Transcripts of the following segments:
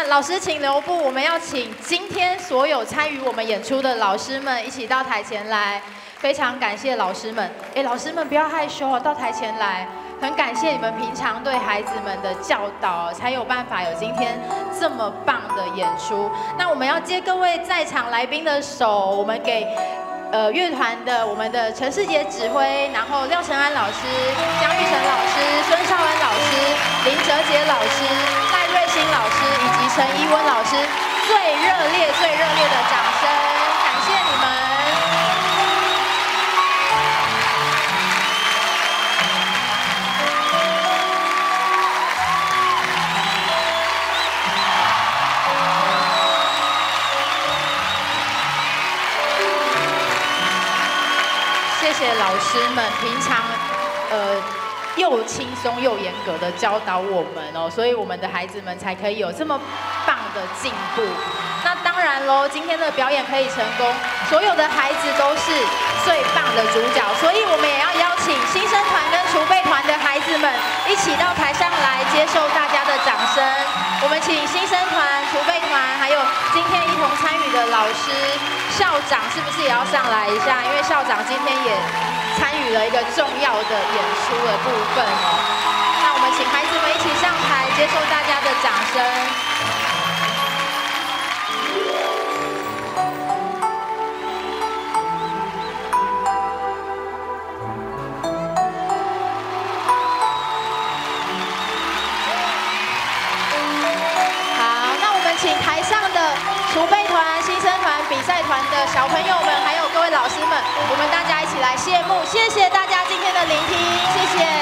老师请留步，我们要请今天所有参与我们演出的老师们一起到台前来。非常感谢老师们，老师们不要害羞哦，到台前来。很感谢你们平常对孩子们的教导，才有办法有今天这么棒的演出。那我们要接各位在场来宾的手，我们给乐团的我们的陈世杰指挥，然后廖承安老师、江玉成老师、孙少恩老师、林哲杰老师、赖瑞兴老师以及陈怡文老师，最热烈的掌声，感谢你们。谢谢老师们平常又轻松又严格的教导我们哦，所以我们的孩子们才可以有这么棒的进步。那当然喽，今天的表演可以成功，所有的孩子都是最棒的主角，所以我们也要邀请新生团跟储备团的孩子们一起到台上来接受大家的掌声。我们请新生团、储备团，还有今天一同参与的老师、校长，是不是也要上来一下？因为校长今天也参与了一个重要的演出的部分哦。那我们请孩子们一起上台接受大家的掌声。请台上的储备团、新生团、比赛团的小朋友们，还有各位老师们，我们大家一起来谢幕。谢谢大家今天的聆听，谢谢。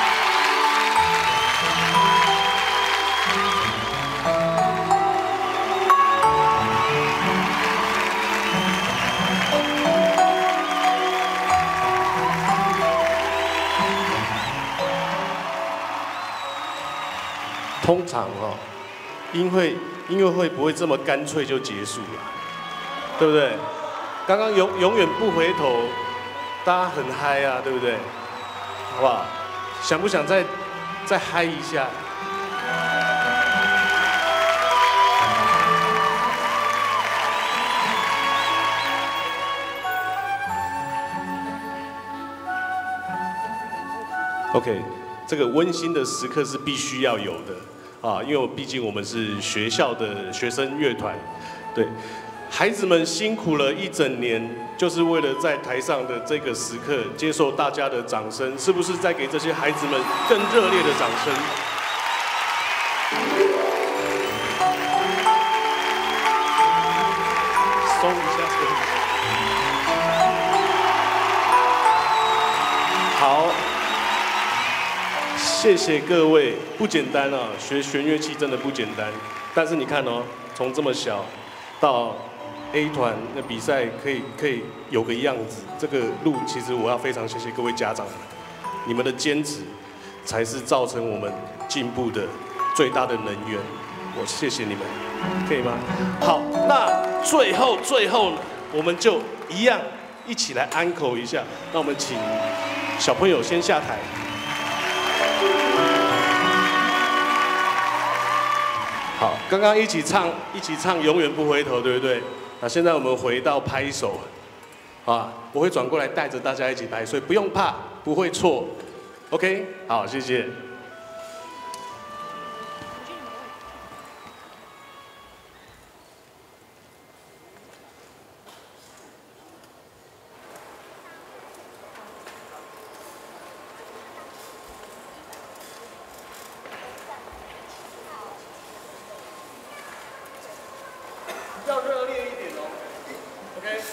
通常音乐会不会这么干脆就结束了，对不对？刚刚永远不回头，大家很嗨啊，对不对？好不好？想不想再嗨一下？OK， 这个温馨的时刻是必须要有的。因为毕竟我们是学校的学生乐团，对，孩子们辛苦了一整年，就是为了在台上的这个时刻接受大家的掌声，是不是再给这些孩子们更热烈的掌声？松一下，松一下。好。谢谢各位，不简单啊！学弦乐器真的不简单。但是你看哦，从这么小到 A 团的比赛可以有个样子，这个路其实我要非常谢谢各位家长们，你们的坚持才是造成我们进步的最大的能源。我谢谢你们，可以吗？好，那最后呢，我们就一样一起来安口一下。那我们请小朋友先下台。好，刚刚一起唱《永远不回头》，对不对？那现在我们回到拍手，我会转过来带着大家一起拍，所以不用怕，不会错。OK， 好，谢谢。要热烈一点哦 ，OK。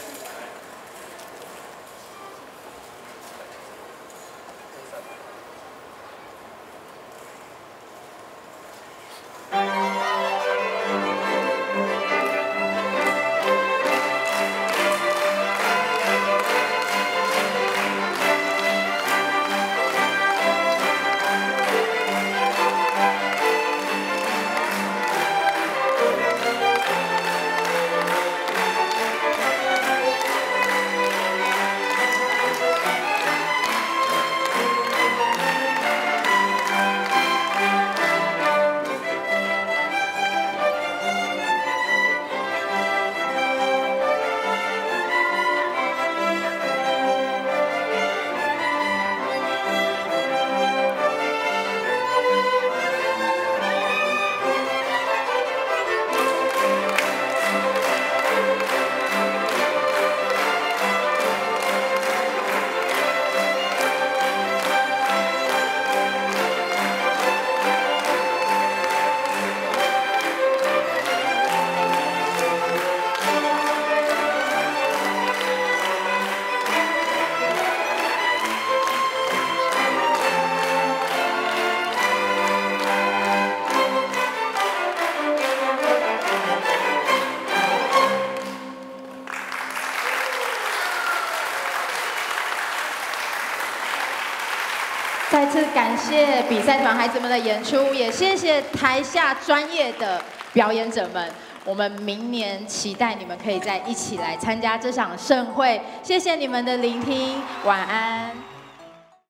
再次感谢比赛团孩子们的演出，也谢谢台下专业的表演者们。我们明年期待你们可以再一起来参加这场盛会。谢谢你们的聆听，晚安。